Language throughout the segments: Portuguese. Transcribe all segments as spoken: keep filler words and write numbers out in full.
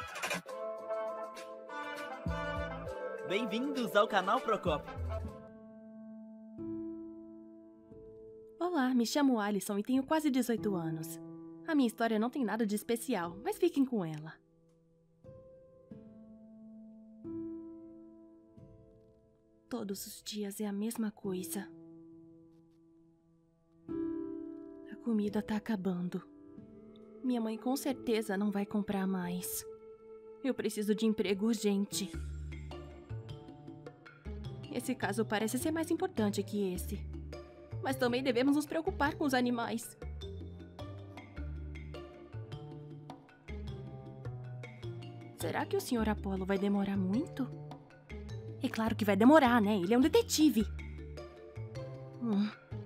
Bem-vindos ao canal Procopio. Olá, me chamo Alison e tenho quase dezoito anos. A minha história não tem nada de especial, mas fiquem com ela. Todos os dias é a mesma coisa. A comida tá acabando. Minha mãe com certeza não vai comprar mais. Eu preciso de emprego urgente. Esse caso parece ser mais importante que esse. Mas também devemos nos preocupar com os animais. Será que o senhor Apollo vai demorar muito? É claro que vai demorar, né? Ele é um detetive. Hum.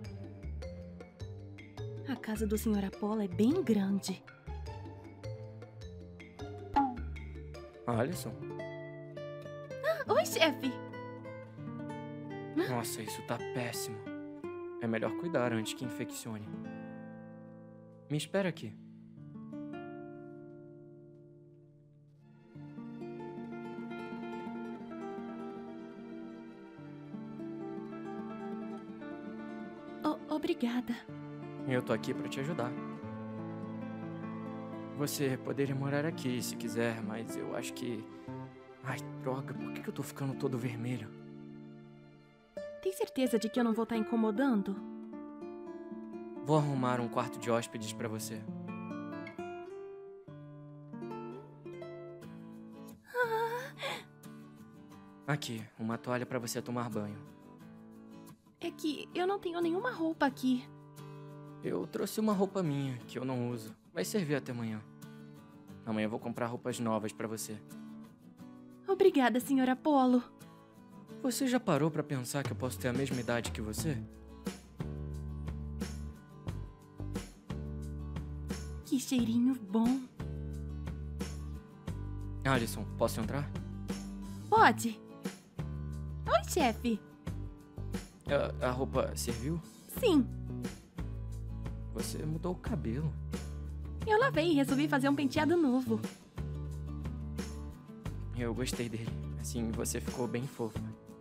A casa do senhor Apollo é bem grande. Alison? Ah, oi, chefe! Nossa, isso tá péssimo. É melhor cuidar antes que infeccione. Me espera aqui. Oh, obrigada. Eu tô aqui pra te ajudar. Você poderia morar aqui se quiser, mas eu acho que... Ai, droga, por que eu tô ficando todo vermelho? Tem certeza de que eu não vou estar incomodando? Vou arrumar um quarto de hóspedes pra você. Aqui, uma toalha pra você tomar banho. É que eu não tenho nenhuma roupa aqui. Eu trouxe uma roupa minha, que eu não uso. Vai servir até amanhã. Amanhã eu vou comprar roupas novas pra você. Obrigada, senhor Apollo. Você já parou pra pensar que eu posso ter a mesma idade que você? Que cheirinho bom. Alison, posso entrar? Pode. Oi, chefe. A, a roupa serviu? Sim. Você mudou o cabelo. Eu lavei e resolvi fazer um penteado novo. Eu gostei dele. Assim, você ficou bem fofa.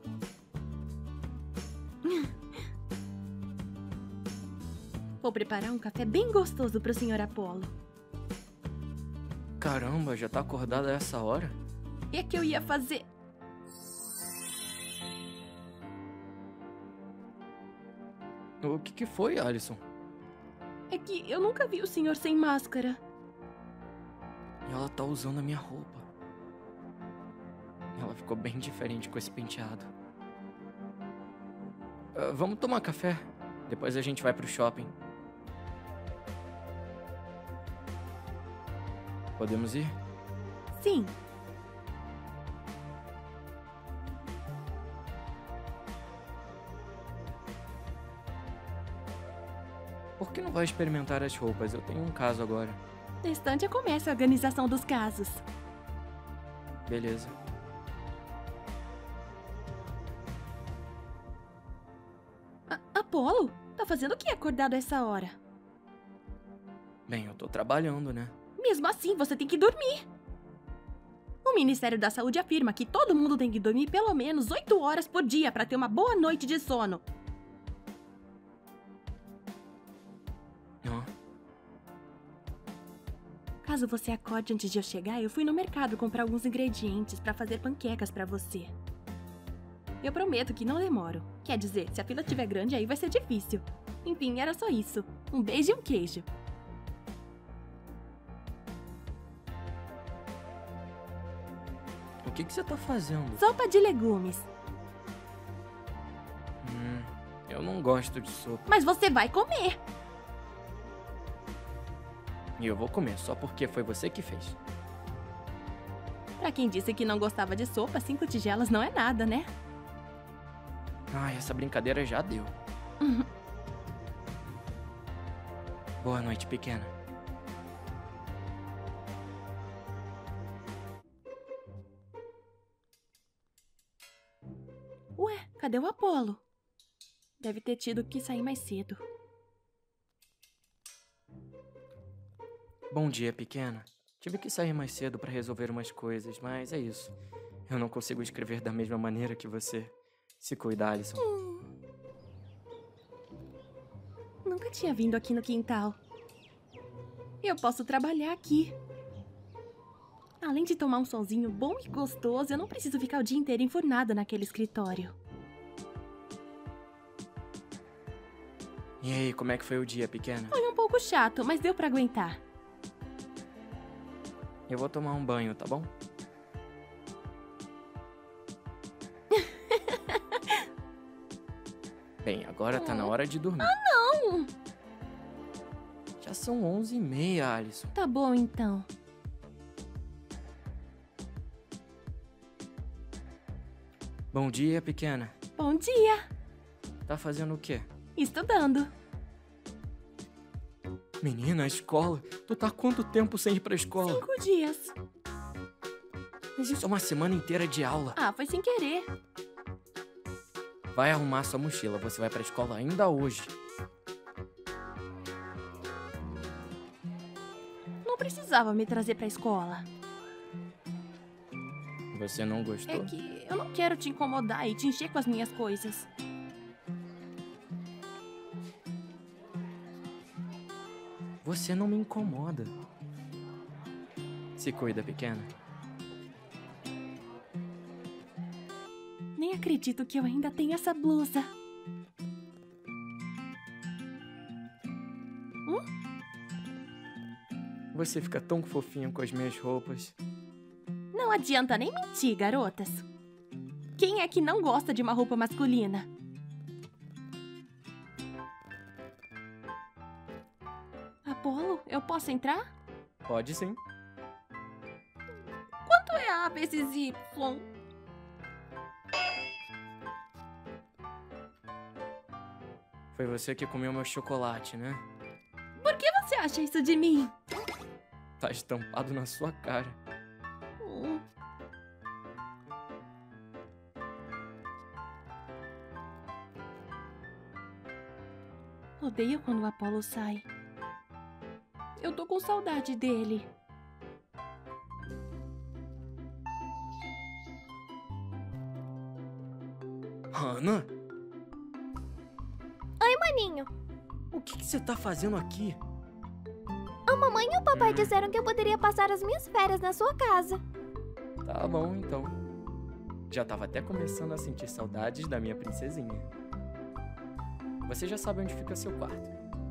Vou preparar um café bem gostoso pro senhor Apollo. Caramba, já tá acordada a essa hora? É que eu ia fazer... O que que foi, Alison? É que eu nunca vi o senhor sem máscara. Ela tá usando a minha roupa. Ela ficou bem diferente com esse penteado. Uh, vamos tomar café. Depois a gente vai pro shopping. Podemos ir? Sim. Por que não vai experimentar as roupas? Eu tenho um caso agora. No instante eu começo a organização dos casos. Beleza. A Apollo? Tá fazendo o que acordado a essa hora? Bem, eu tô trabalhando, né? Mesmo assim, você tem que dormir. O Ministério da Saúde afirma que todo mundo tem que dormir pelo menos oito horas por dia para ter uma boa noite de sono. Hã? Caso você acorde antes de eu chegar, eu fui no mercado comprar alguns ingredientes para fazer panquecas para você. Eu prometo que não demoro. Quer dizer, se a fila estiver grande, aí vai ser difícil. Enfim, era só isso. Um beijo e um queijo. O que que você tá fazendo? Sopa de legumes. Hum, eu não gosto de sopa. Mas você vai comer. E eu vou comer, só porque foi você que fez. Pra quem disse que não gostava de sopa, cinco tigelas não é nada, né? Ai, essa brincadeira já deu. Uhum. Boa noite, pequena. Ué, cadê o Apollo? Deve ter tido que sair mais cedo. Bom dia, pequena. Tive que sair mais cedo pra resolver umas coisas, mas é isso. Eu não consigo escrever da mesma maneira que você. Se cuida, Alison. Hum. Nunca tinha vindo aqui no quintal. Eu posso trabalhar aqui. Além de tomar um solzinho bom e gostoso, eu não preciso ficar o dia inteiro enfurnada naquele escritório. E aí, como é que foi o dia, pequena? Foi um pouco chato, mas deu pra aguentar. Eu vou tomar um banho, tá bom? Bem, agora tá na hora de dormir. Ah, não! Já são onze e meia, Alison. Tá bom, então. Bom dia, pequena. Bom dia! Tá fazendo o quê? Estudando. Menina, a escola? Tu tá há quanto tempo sem ir pra escola? Cinco dias. Mas isso é uma semana inteira de aula. Ah, foi sem querer. Vai arrumar sua mochila, você vai pra escola ainda hoje. Não precisava me trazer pra escola. Você não gostou? É que eu não quero te incomodar e te encher com as minhas coisas. Você não me incomoda. Se cuida, pequena. Nem acredito que eu ainda tenho essa blusa. Hum? Você fica tão fofinha com as minhas roupas. Não adianta nem mentir, garotas. Quem é que não gosta de uma roupa masculina? Apolo, eu posso entrar? Pode sim. Quanto é A vezes Y? Foi você que comeu meu chocolate, né? Por que você acha isso de mim? Tá estampado na sua cara. Hum. Odeio quando o Apolo sai. Eu tô com saudade dele. Hannah? Oi, maninho. O que que você tá fazendo aqui? A mamãe e o papai disseram que eu poderia passar as minhas férias na sua casa. Tá bom, então. Já tava até começando a sentir saudades da minha princesinha. Você já sabe onde fica seu quarto.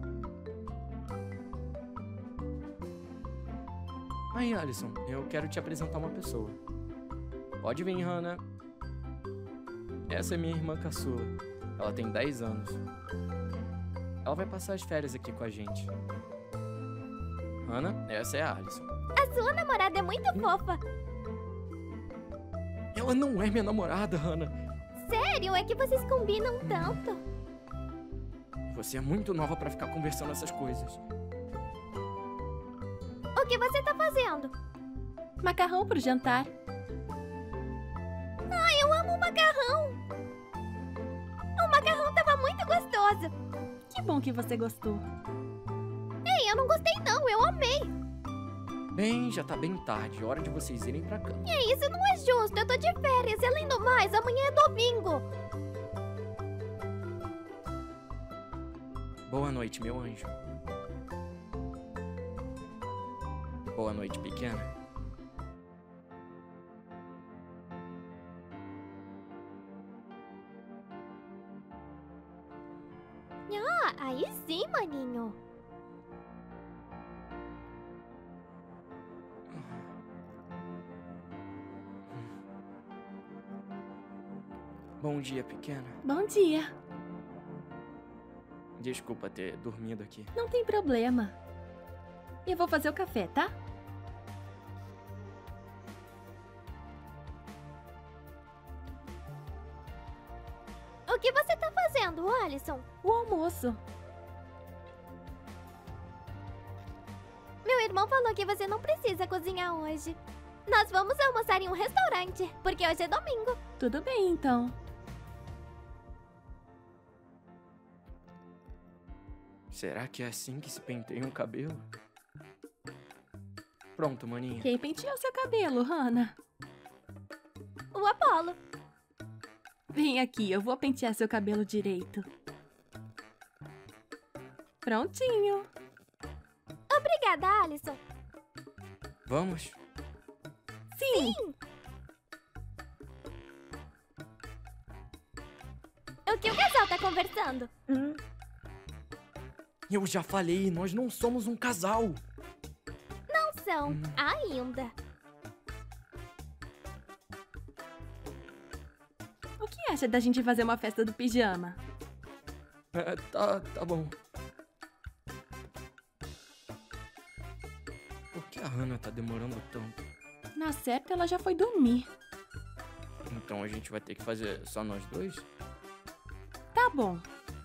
Aí, Alison, eu quero te apresentar uma pessoa. Pode vir, Hannah. Essa é minha irmã caçula. Ela tem dez anos. Ela vai passar as férias aqui com a gente. Hannah, essa é a Alison. A sua namorada é muito fofa. Ela não é minha namorada, Hannah. Sério? É que vocês combinam tanto. Você é muito nova pra ficar conversando essas coisas. O que você tá fazendo? Macarrão pro jantar. Ai, eu amo macarrão. O macarrão tava muito gostoso. Que bom que você gostou. Ei, eu não gostei não, eu amei. Bem, já tá bem tarde. Hora de vocês irem pra cama. E isso não é justo, eu tô de férias. E além do mais, amanhã é domingo. Boa noite, meu anjo. Boa noite, pequena. Ah, aí sim, maninho. Bom dia, pequena. Bom dia. Desculpa ter dormido aqui. Não tem problema. Eu vou fazer o café, tá? O que você tá fazendo, Alison? O almoço. Meu irmão falou que você não precisa cozinhar hoje. Nós vamos almoçar em um restaurante, porque hoje é domingo. Tudo bem, então. Será que é assim que se penteia um cabelo? Pronto, maninha. Quem penteou seu cabelo, Hannah? O Apolo. Vem aqui, eu vou pentear seu cabelo direito. Prontinho. Obrigada, Alisson. Vamos? Sim. Sim. O que o casal tá conversando? Hum. Eu já falei, nós não somos um casal. Não são, Hum. ainda. O que acha da gente fazer uma festa do pijama? É, tá, tá bom. Por que a Hannah tá demorando tanto? Na certa, ela já foi dormir. Então a gente vai ter que fazer só nós dois? Tá bom.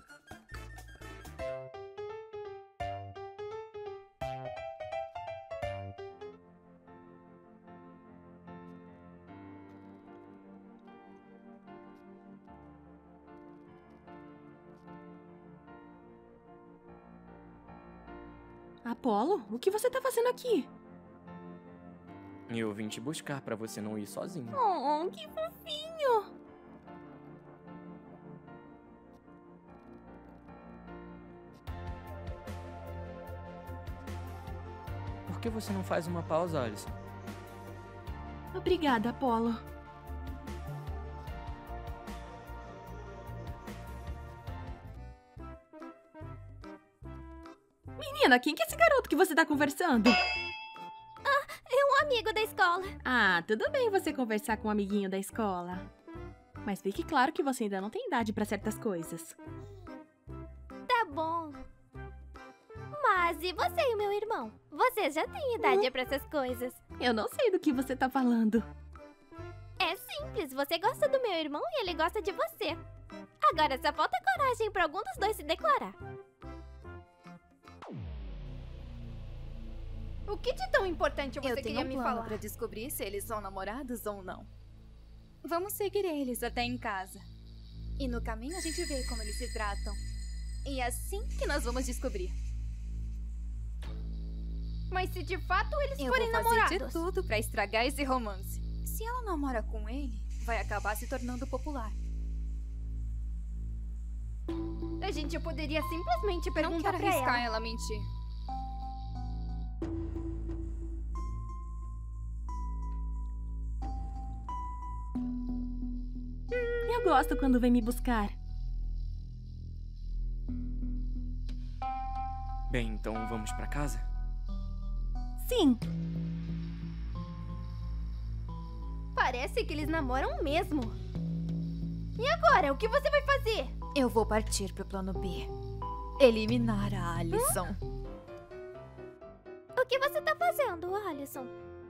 Apolo, o que você tá fazendo aqui? Eu vim te buscar pra você não ir sozinho. Oh, que fofinho! Por que você não faz uma pausa, Alisson? Obrigada, Apolo. Menina, quem que é esse garoto que você tá conversando? É um amigo da escola. Ah, tudo bem você conversar com um amiguinho da escola. Mas fique claro que você ainda não tem idade pra certas coisas. Tá bom. Mas e você e o meu irmão? Vocês já têm idade pra essas coisas. Eu não sei do que você tá falando. É simples, você gosta do meu irmão e ele gosta de você. Agora só falta coragem pra algum dos dois se declarar. O que de tão importante você Eu queria tenho um me plano falar? pra descobrir se eles são namorados ou não. Vamos seguir eles até em casa. E no caminho a gente vê como eles se tratam. E é assim que nós vamos descobrir. Mas se de fato eles Eu forem vou fazer namorados... de tudo pra estragar esse romance. Se ela namora com ele, vai acabar se tornando popular. A gente poderia simplesmente Não perguntar quero pra arriscar ela. ela mentir. Eu gosto quando vem me buscar. Bem, então vamos pra casa? Sim. Parece que eles namoram mesmo. E agora, o que você vai fazer? Eu vou partir pro plano B. Eliminar a Alisson. O que você tá fazendo, Alisson?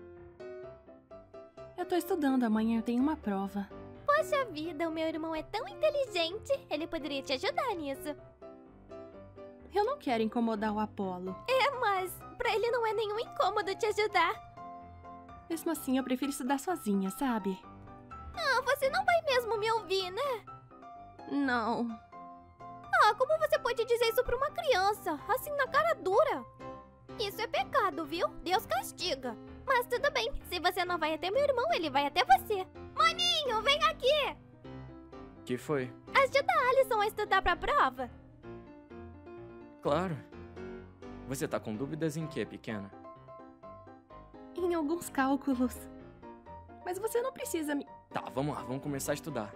Eu tô estudando, amanhã eu tenho uma prova. Poxa vida, o meu irmão é tão inteligente. Ele poderia te ajudar nisso. Eu não quero incomodar o Apolo. É, mas pra ele não é nenhum incômodo te ajudar. Mesmo assim, eu prefiro estudar sozinha, sabe? Ah, você não vai mesmo me ouvir, né? Não. Ah, como você pode dizer isso pra uma criança? Assim, na cara dura? Isso é pecado, viu? Deus castiga. Mas tudo bem, se você não vai até meu irmão, ele vai até você. Maninho, vem aqui! Que foi? Ajuda a Alisson a estudar pra prova. Claro. Você tá com dúvidas em quê, pequena? Em alguns cálculos. Mas você não precisa me... Tá, vamos lá, vamos começar a estudar.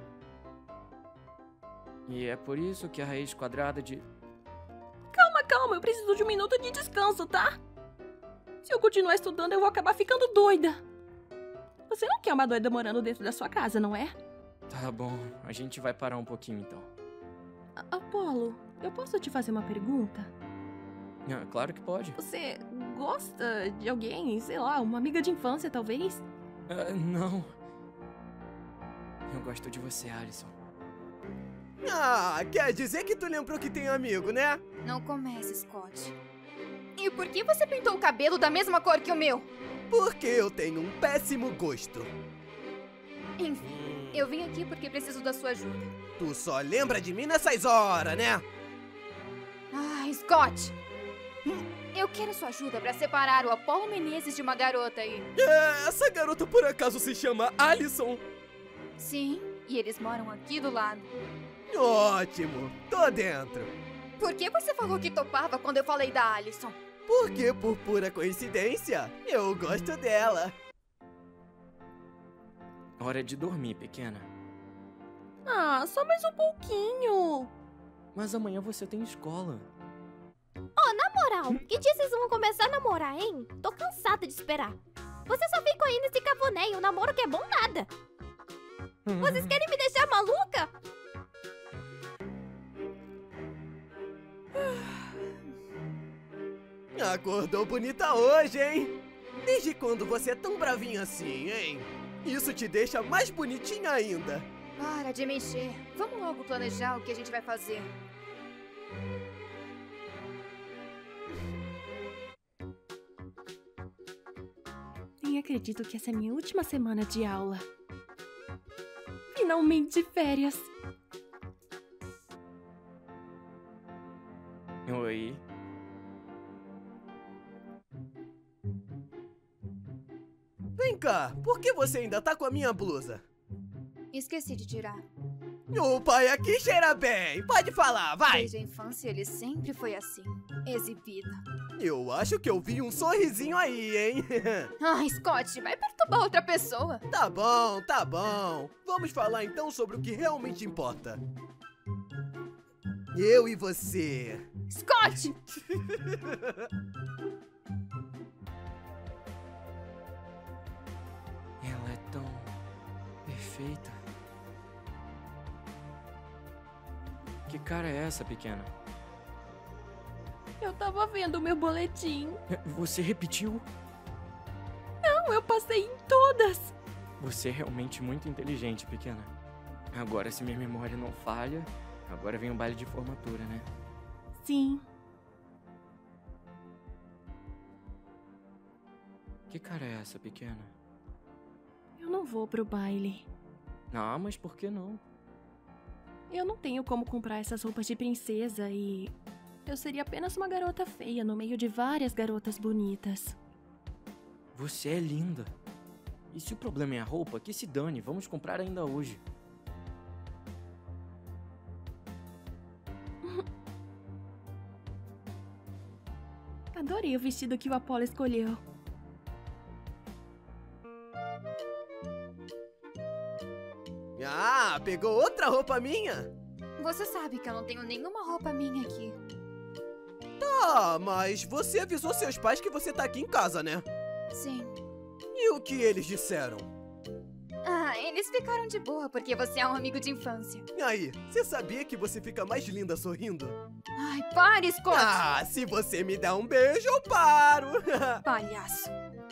E é por isso que a raiz quadrada de... Calma, calma, eu preciso de um minuto de descanso, tá? Se eu continuar estudando, eu vou acabar ficando doida. Você não quer uma doida morando dentro da sua casa, não é? Tá bom, a gente vai parar um pouquinho então. A- Apolo, eu posso te fazer uma pergunta? Ah, claro que pode. Você gosta de alguém, sei lá, uma amiga de infância, talvez? Ah, não. Eu gosto de você, Alisson. Ah, quer dizer que tu lembrou que tem amigo, né? Não comece, Scott. E por que você pintou o cabelo da mesma cor que o meu? Porque eu tenho um péssimo gosto. Enfim, eu vim aqui porque preciso da sua ajuda. Tu só lembra de mim nessas horas, né? Ah, Scott! Eu quero sua ajuda pra separar o Apollo Menezes de uma garota aí. É, essa garota por acaso se chama Alison? Sim, e eles moram aqui do lado. Ótimo, tô dentro. Por que você falou que topava quando eu falei da Alison? Porque, por pura coincidência, eu gosto dela. Hora de dormir, pequena. Ah, só mais um pouquinho. Mas amanhã você tem escola. Na moral, que dia vocês vão começar a namorar, hein? Tô cansada de esperar. Vocês só ficam aí nesse cafuné e o namoro que é bom nada. Vocês querem me deixar maluca? Acordou bonita hoje, hein? Desde quando você é tão bravinha assim, hein? Isso te deixa mais bonitinha ainda. Para de mexer. Vamos logo planejar o que a gente vai fazer. Nem acredito que essa é minha última semana de aula. Finalmente férias. Oi. Vem cá, por que você ainda tá com a minha blusa? Esqueci de tirar. O pai aqui cheira bem, pode falar, vai! Desde a infância ele sempre foi assim, exibido. Eu acho que eu vi um sorrisinho aí, hein? Ah, Scott, vai perturbar outra pessoa. Tá bom, tá bom. Vamos falar então sobre o que realmente importa. Eu e você. Scott! Ela é tão perfeita. Que cara é essa, pequena? Eu tava vendo o meu boletim. Você repetiu? Não, eu passei em todas. Você é realmente muito inteligente, pequena. Agora, se minha memória não falha, agora vem o baile de formatura, né? Sim. Que cara é essa, pequena? Eu não vou pro baile. Ah, mas por que não? Eu não tenho como comprar essas roupas de princesa e... eu seria apenas uma garota feia no meio de várias garotas bonitas. Você é linda. E se o problema é a roupa, que se dane, vamos comprar ainda hoje. Adorei o vestido que o Apollo escolheu. Ah, pegou outra roupa minha? Você sabe que eu não tenho nenhuma roupa minha aqui. Ah, mas você avisou seus pais que você tá aqui em casa, né? Sim. E o que eles disseram? Ah, eles ficaram de boa porque você é um amigo de infância. E aí, você sabia que você fica mais linda sorrindo? Ai, pare, Scott! Ah, se você me der um beijo, eu paro! Palhaço.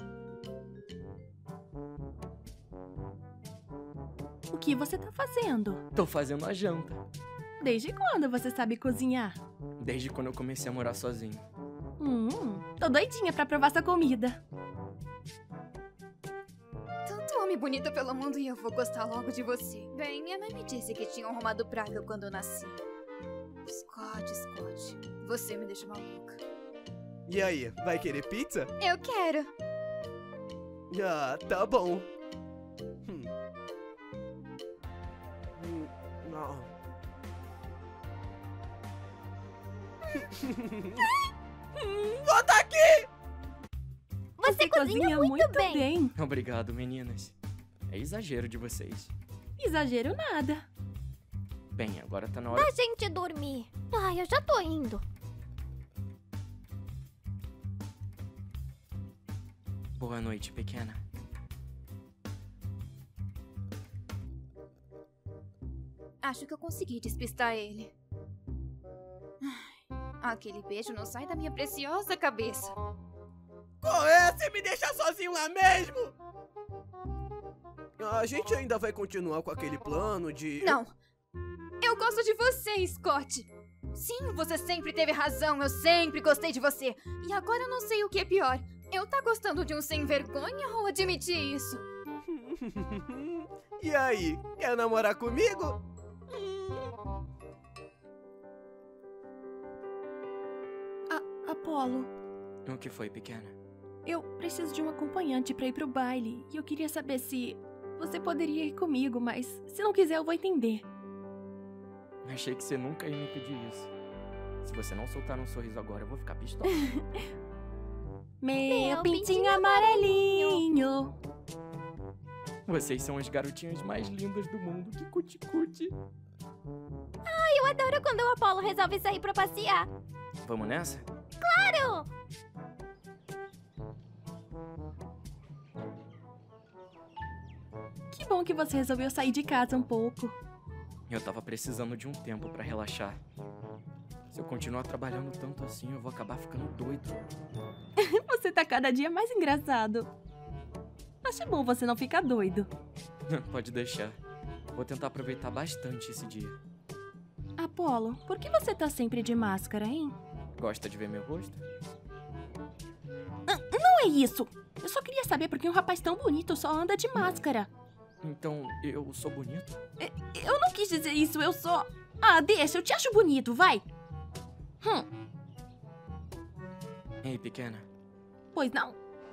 O que você tá fazendo? Tô fazendo a janta. Desde quando você sabe cozinhar? Desde quando eu comecei a morar sozinho. Hum, tô doidinha pra provar sua comida. Tanto homem bonito pelo mundo e eu vou gostar logo de você. Bem, minha mãe me disse que tinham arrumado praga quando eu nasci. Scott, Scott, você me deixa maluca. E aí, vai querer pizza? Eu quero. Ah, tá bom. Hum. Hum, não. Volta aqui! Você, cozinha, muito, bem. bem. Obrigado, meninas. É exagero de vocês. Exagero nada. Bem, agora tá na hora... Da gente dormir. Ai, eu já tô indo. Boa noite, pequena. Acho que eu consegui despistar ele. Ai, aquele beijo não sai da minha preciosa cabeça. Qual é? Você me deixa sozinho lá mesmo? A gente ainda vai continuar com aquele plano de... Não. Eu gosto de você, Scott. Sim, você sempre teve razão. Eu sempre gostei de você. E agora eu não sei o que é pior. Eu tá gostando de um sem vergonha ou admitir isso? E aí, quer namorar comigo? A Apollo, O que foi, pequena? Eu preciso de um acompanhante pra ir pro baile. E eu queria saber se você poderia ir comigo, mas se não quiser eu vou entender. Achei que você nunca ia me pedir isso. Se você não soltar um sorriso agora, eu vou ficar pistola. Meu, Meu pintinho, pintinho amarelinho. Vocês são as garotinhas mais lindas do mundo. Que cuti-cuti. Eu adoro quando o Apollo resolve sair pra passear. Vamos nessa? Claro! Que bom que você resolveu sair de casa um pouco. Eu tava precisando de um tempo pra relaxar. Se eu continuar trabalhando tanto assim, eu vou acabar ficando doido. Você tá cada dia mais engraçado. Acho bom você não ficar doido. Pode deixar. Vou tentar aproveitar bastante esse dia. Apollo, por que você tá sempre de máscara, hein? Gosta de ver meu rosto? Não é isso! Eu só queria saber por que um rapaz tão bonito só anda de máscara. Então, eu sou bonito? Eu não quis dizer isso, eu só... Ah, deixa, eu te acho bonito, vai! Hum, Ei, pequena. pois não.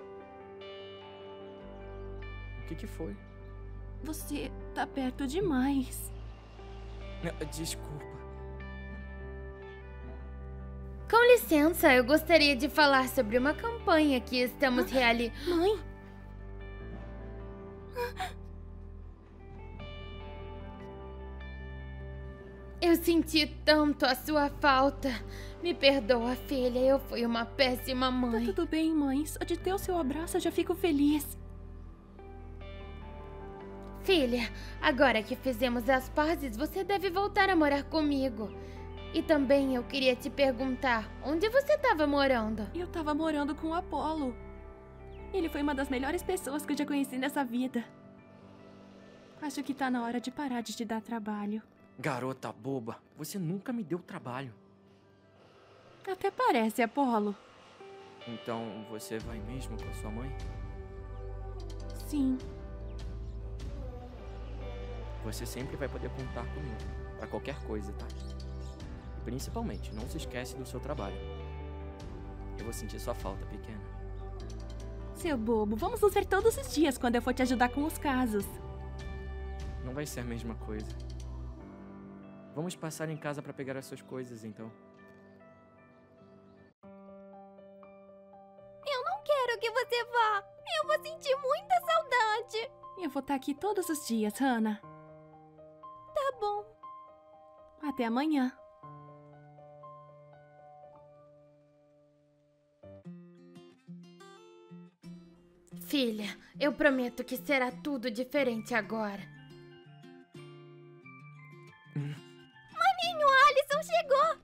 O que que foi? Você tá perto demais. Ah, Desculpa. Com licença, eu gostaria de falar sobre uma campanha que estamos realizando. Mãe? Eu senti tanto a sua falta. Me perdoa, filha, eu fui uma péssima Tá mãe. tudo bem, mãe. Só de ter o seu abraço eu já fico feliz. Filha, agora que fizemos as pazes, você deve voltar a morar comigo. E também eu queria te perguntar, onde você estava morando? Eu tava morando com o Apollo. Ele foi uma das melhores pessoas que eu já conheci nessa vida. Acho que tá na hora de parar de te dar trabalho. Garota boba, você nunca me deu trabalho. Até parece, Apollo. Então, você vai mesmo com a sua mãe? Sim. Você sempre vai poder contar comigo. Pra qualquer coisa, tá? E principalmente, não se esquece do seu trabalho. Eu vou sentir sua falta, pequena. Seu bobo, vamos nos ver todos os dias quando eu for te ajudar com os casos. Não vai ser a mesma coisa. Vamos passar em casa pra pegar as suas coisas, então. Eu não quero que você vá. Eu vou sentir muita saudade. Eu vou estar aqui todos os dias, Hannah. Tá bom. Até amanhã. Filha, eu prometo que será tudo diferente agora. Maninho, Alisson chegou.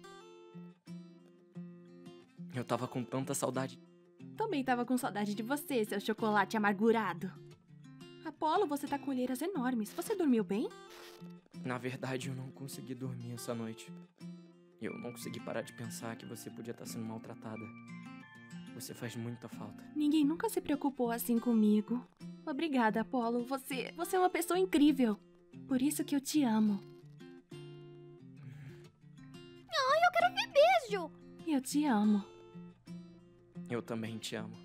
Eu tava com tanta saudade. Também tava com saudade de você, seu chocolate amargurado. Apollo, você tá com olheiras enormes. Você dormiu bem? Na verdade, eu não consegui dormir essa noite. Eu não consegui parar de pensar que você podia estar sendo maltratada. Você faz muita falta. Ninguém nunca se preocupou assim comigo. Obrigada, Apollo. Você, você é uma pessoa incrível. Por isso que eu te amo. Ai, eu quero ver beijo. Eu te amo. Eu também te amo.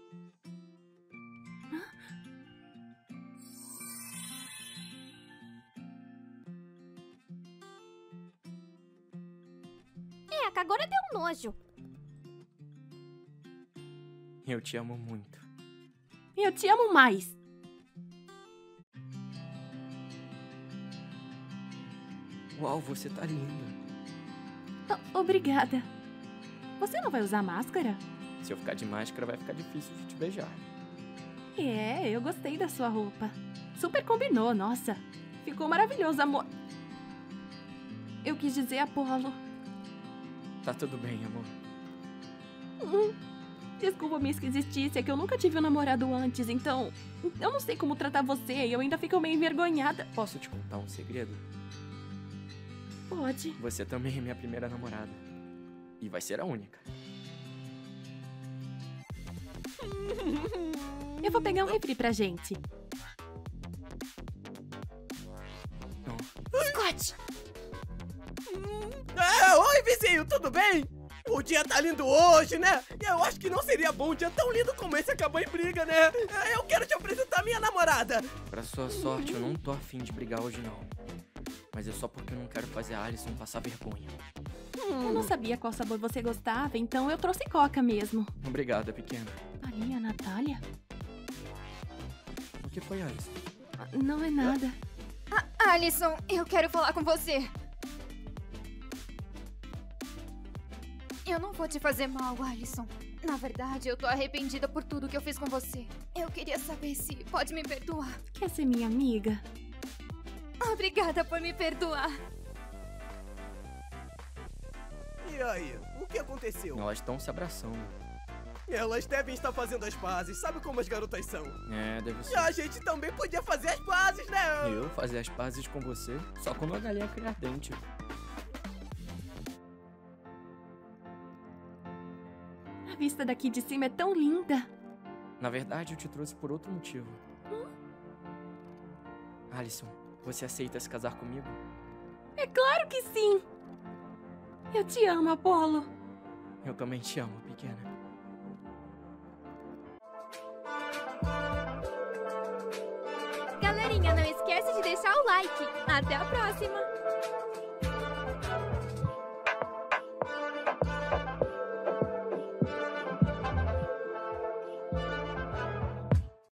É, agora deu nojo. Eu te amo muito. Eu te amo mais. Uau, você tá linda. O- obrigada. Você não vai usar máscara? Se eu ficar de máscara, vai ficar difícil de te beijar. É, eu gostei da sua roupa. Super combinou, nossa. Ficou maravilhoso, amor. Eu quis dizer Apollo. Tá tudo bem, amor. Hum, desculpa minha esquisitice, é que eu nunca tive um namorado antes, então... Eu não sei como tratar você e eu ainda fico meio envergonhada. Posso te contar um segredo? Pode. Você também é minha primeira namorada. E vai ser a única. Eu vou pegar um refri pra gente. Ah, oi, vizinho, tudo bem? O dia tá lindo hoje, né? E eu acho que não seria bom um dia tão lindo como esse acabar em briga, né? Eu quero te apresentar minha namorada. Pra sua sorte, eu não tô afim de brigar hoje, não. Mas é só porque eu não quero fazer a Alison passar vergonha. Eu não sabia qual sabor você gostava, então eu trouxe coca mesmo. Obrigada, pequena. Ali, a Natália? O que foi, Alison? Ah, Não é nada. Ah, Alison, eu quero falar com você. Eu não vou te fazer mal, Alison. Na verdade, eu tô arrependida por tudo que eu fiz com você. Eu queria saber se pode me perdoar. Quer ser minha amiga? Obrigada por me perdoar. E aí, o que aconteceu? Elas estão se abraçando. Elas devem estar fazendo as pazes, sabe como as garotas são? É, deve E ser. a gente também podia fazer as pazes, né? Eu fazer as pazes com você só quando a galinha criar dente. A vista daqui de cima é tão linda. Na verdade, eu te trouxe por outro motivo. Hum? Alison, você aceita se casar comigo? É claro que sim! Eu te amo, Apolo. Eu também te amo, pequena. Galerinha, não esquece de deixar o like. Até a próxima!